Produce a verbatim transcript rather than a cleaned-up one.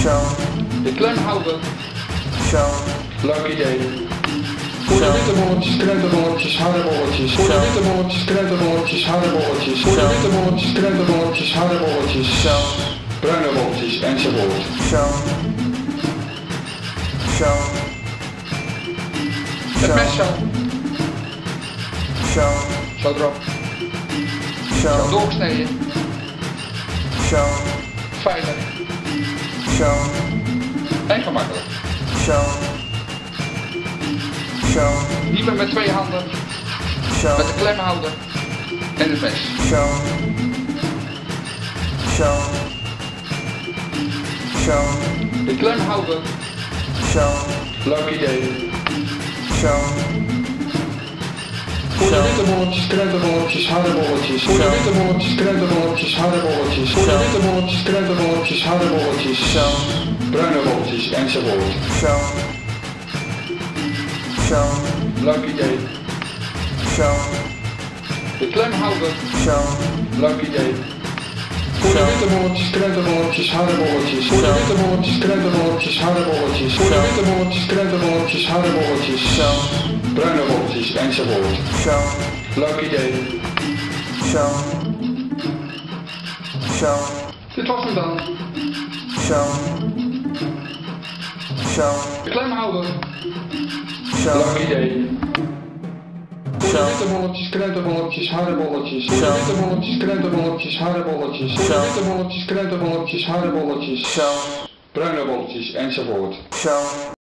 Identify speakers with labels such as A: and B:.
A: Zo.
B: De klem houden.
A: Zo.
B: Leuk idee. Voor de witte bolletjes, krentenbolletjes, harde bolletjes. Voor de witte bolletjes, krentenbolletjes, harde bolletjes. Voor de witte bolletjes, krentenbolletjes, harde bolletjes.
A: Zo.
B: Bruine bolletjes enzovoort.
A: Zo. Zo.
B: Het mes zo.
A: Zo.
B: Zo erop. Zo
A: Zo.
B: doorgesneden.
A: Zo.
B: Veilig.
A: Zo.
B: En gemakkelijk.
A: Zo. Zo.
B: Niet meer met twee handen.
A: Zo.
B: Met de klem houden. En het mes.
A: Zo. Zo. Zo.
B: De klem houden.
A: Zo.
B: Leuk idee.
A: Zo.
B: Voor de
A: Zo.
B: witte bolletjes, krentenbolletjes, harde bolletjes. Voor de
A: Zo.
B: witte bolletjes, krentenbolletjes, harde bolletjes. Voor de
A: Zo.
B: witte bolletjes, krentenbolletjes, harde bolletjes.
A: Zo.
B: Bruine bolletjes enzovoort.
A: Zo. Zo.
B: Leuk idee.
A: Zo.
B: De klem houden.
A: Zo.
B: Leuk idee. Voor de
A: Zo.
B: witte bolletjes, krentenbolletjes, harde bolletjes. Voor de
A: Zo.
B: witte bolletjes, krentenbolletjes, harde bolletjes. Voor de
A: Zo.
B: witte bolletjes, krentenbolletjes, harde bolletjes.
A: Zo.
B: Bruine bolletjes enzovoort.
A: Zo.
B: Leuk idee.
A: Zo. Zo.
B: Dit was hem dan.
A: Zo. Zo.
B: De klem houden.
A: Zo.
B: Leuk idee. Voor de
A: Zo.
B: witte bolletjes, krentenbolletjes, harde bolletjes. Voor de
A: Zo.
B: witte bolletjes, krentenbolletjes, harde bolletjes. Voor de
A: Zo.
B: witte bolletjes, krentenbolletjes, harde bolletjes.
A: Zo.
B: Bruine bolletjes enzovoort.
A: Zo.